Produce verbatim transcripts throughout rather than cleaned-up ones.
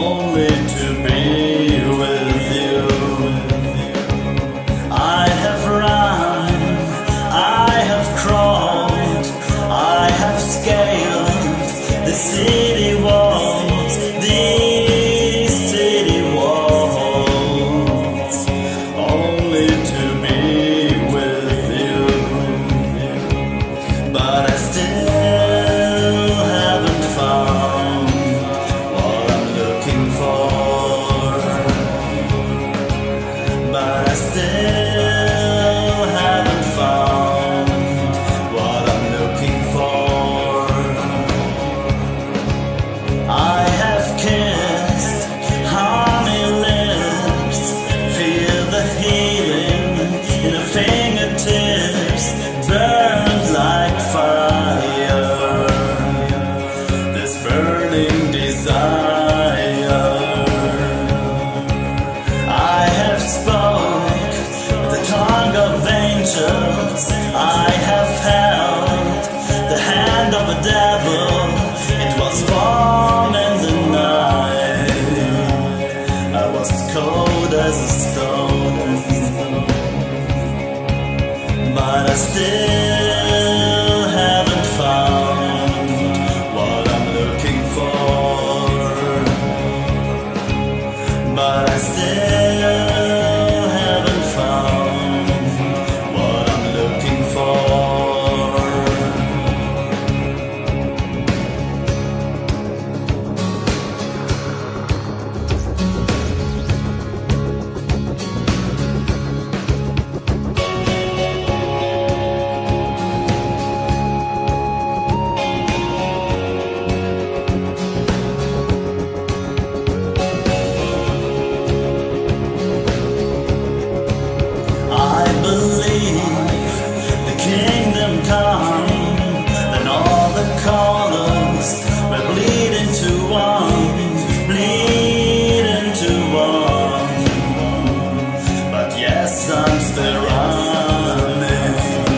only to be with you. I have run, I have crawled, I have scaled the city walls, these city walls, only to be with you. But I still haven't found what I'm looking for. But I still haven't found what I'm looking for. I have kissed honey lips, feel the healing in the fingertips, burned like fire, this burning desire. I have spoke the tongue of angels, I have held the hand of a devil. It was warm in the night, I was cold as a stone. But I still haven't found what I'm looking for. But I still haven't found what I'm looking for. Come, then all the colors will bleed into one, bleed into one. But yes, I'm still running.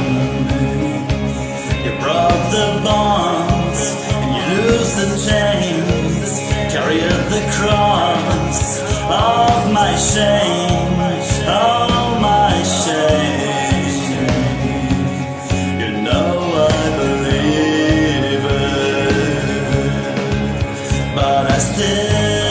You broke the bonds and you lose the chains, carry the cross of my shame, oh my shame. But I still